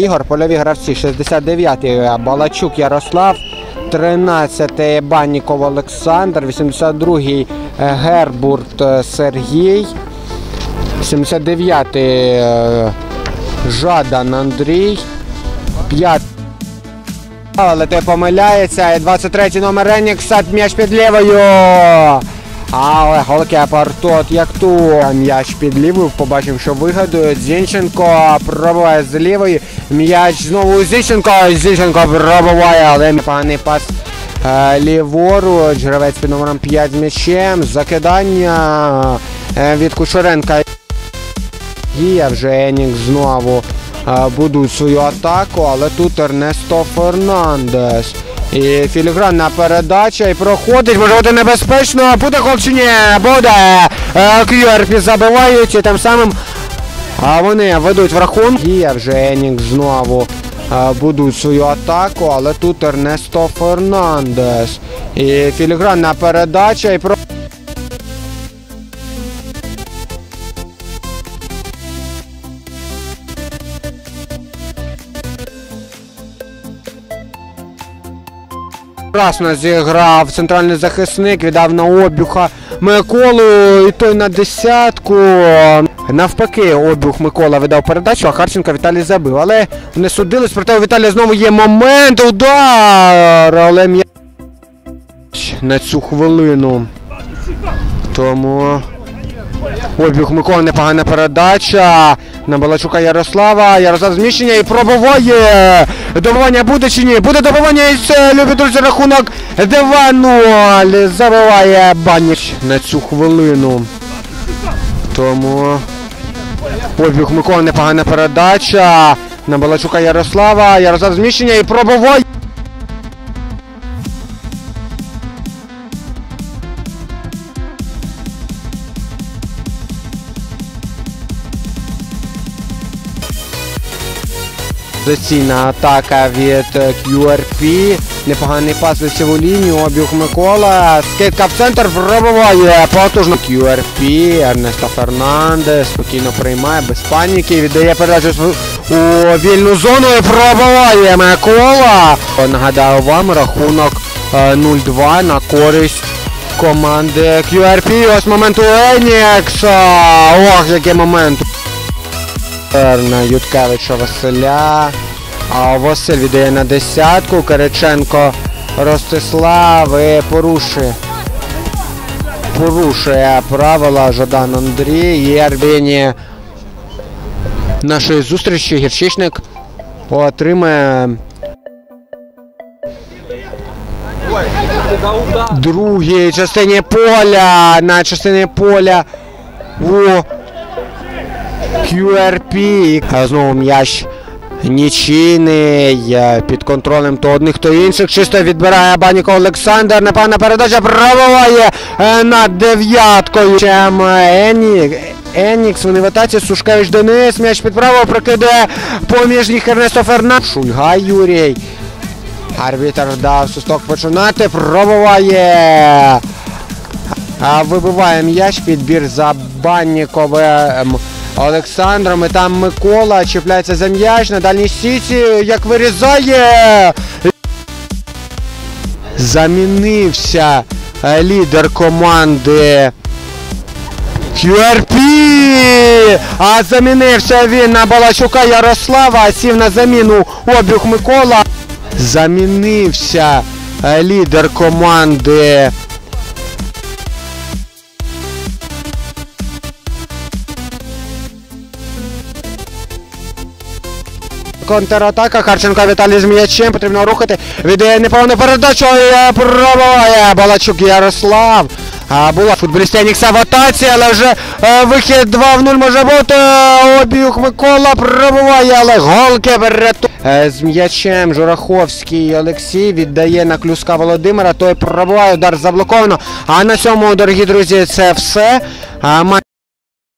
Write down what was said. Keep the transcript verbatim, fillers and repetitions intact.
Ігор, польові гравці, шістдесят дев'ятий Балачук Ярослав, тринадцятий Банніков Олександр, вісімдесят другий Гербурт Сергій, сімдесят дев'ятий Жадан Андрій, п'ятий але ти помиляється, і двадцять третій номер Енікса, м'яч під лівою. Але голкіпер тут як тут. М'яч під лівою, побачимо, що вигадують. Зінченко пробиває з лівої. М'яч знову Зінченко. Зінченко пробиває, але непоганий пас е, ліворуч. Гравець під номером п'ять з м'ячем. Закидання е, від Кучеренка. Є вже Енікс знову е, будуть свою атаку, але тут Ернесто Фернандес. І філігранна передача, і проходить, може бути небезпечно, буде гол чи ні, буде, к'ю ар пі забивають, і тим самим а вони ведуть в рахунок. Є вже Енікс знову а, будуть свою атаку, але тут Ернесто Фернандес. І філігранна передача, і проходить. Красно зіграв центральний захисник, віддав на Обюха Миколу, і той на десятку. Навпаки, Обюх Микола видав передачу, а Харченко Віталій забив. Але не судились, проте у Віталія знову є момент, удар, але м'яч на цю хвилину. Тому Обюх Микола, непогана передача на Балачука Ярослава. Ярослав зміщення і пробиває. Добивання буде чи ні? Буде добивання, і це, любі друзі, рахунок два нуль. Забиває Банніч на цю хвилину. Тому Обюх Микола, непогана передача на Балачука Ярослава. Ярослав зміщення і пробиває. Позиційна атака від к'ю ар пі. Непоганий пас на цю лінію. Обюх Микола. Скидка в центр. Пробиває потужно. к'ю ар пі. Ернесто Фернандес спокійно приймає, без паніки. Віддає передачу у вільну зону і пробиває Микола. Нагадаю вам, рахунок нуль два на користь команди к'ю ар пі. Ось момент у Енікса. Ох, який момент. На Юткевича Василя. А Василь віддає на десятку. Кириченко Ростислав і порушує. Порушує правила Жадан Андрій. Є арбіні нашої зустрічі. Гірчичник отримає другій частині поля. На частині поля у к'ю ар пі. Знову м'яч нічийний, під контролем то одних, то інших. Чисто відбирає Банніков Олександр. Непогана передача, пробиває над дев'яткою. Чим Ені... Енікс, вони в атаці. Сушкевич Денис, м'яч під право, прокидає поміж них Ернесто Фернандес. Шульга Юрій. Арбітр дав свисток починати, пробиває. Вибиває м'яч, підбір за Банніковим Олександром, і там Микола чіпляється за м'яч на дальній сіті, як вирізає. Замінився лідер команди к'ю ар пі, а замінився він на Балачука Ярослава, сів на заміну Обюх Микола. Замінився лідер команди контратака. Харченко Віталій з м'ячем, потрібно рухати. Віддає непогану передачу і пробиває Балачук Ярослав. А була футболіст Енікса в атаці, але вже е, вихід два в нуль може бути. Обюх Микола пробиває, але голкіпер рятує. Е, з м'ячем Жураховський Олексій віддає на Клюска Володимира, той пробиває, удар заблоковано. А на цьому, дорогі друзі, це все. А,